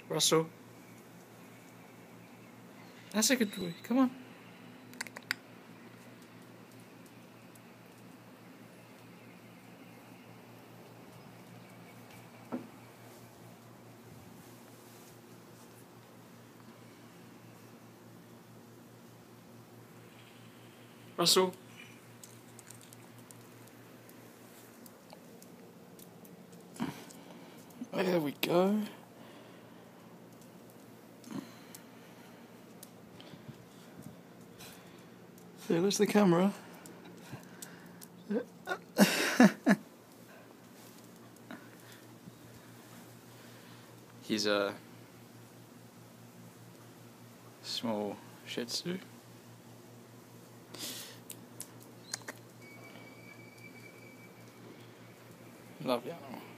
Russell. That's a good boy. Come on. Russell. There we go. There's the camera. He's a small Shih Tzu. Love you.